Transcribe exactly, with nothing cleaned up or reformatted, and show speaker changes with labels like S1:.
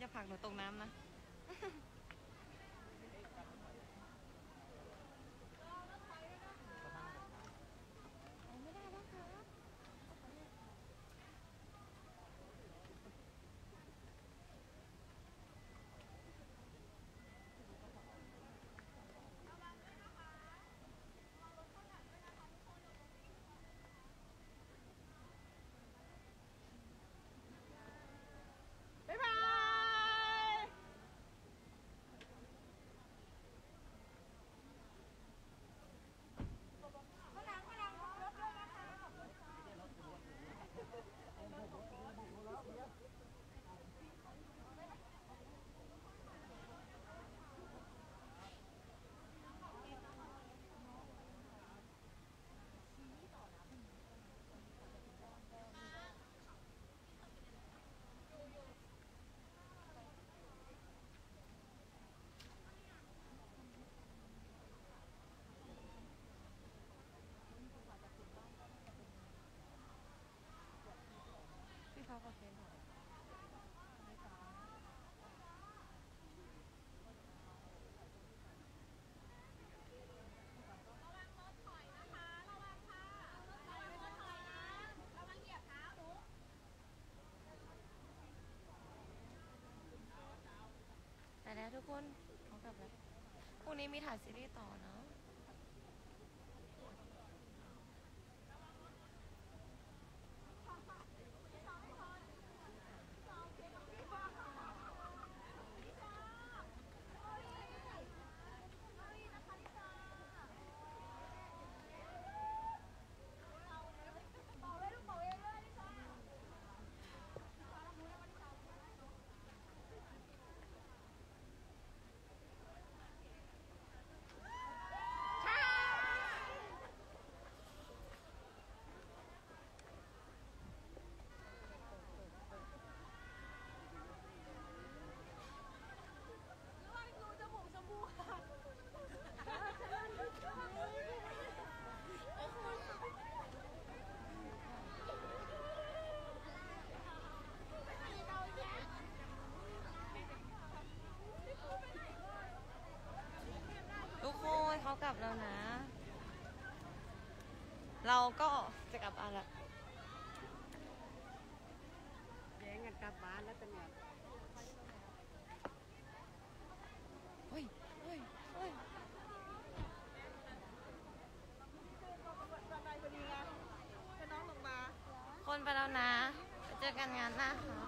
S1: ผลักหนูตกน้ำนะไม่ได้แล้วครับบ๊ายบายมาหลังมาหลังรถด้วยนะคะพี่เขาก็เคนแต่แล้วทุกคนเขากลับแล้วพรุ่งนี้มีถ่ายซีรีส์ต่อเนาะทุกคนเขากลับแล้วนะเราก็จะกลับบ้านแล้วแย่งกันกลับบ้านแล้วเป็นไงเฮ้ยเฮ้ยเฮ้ยคนไปแล้วนะไปเจอกันงานหน้าค่ะ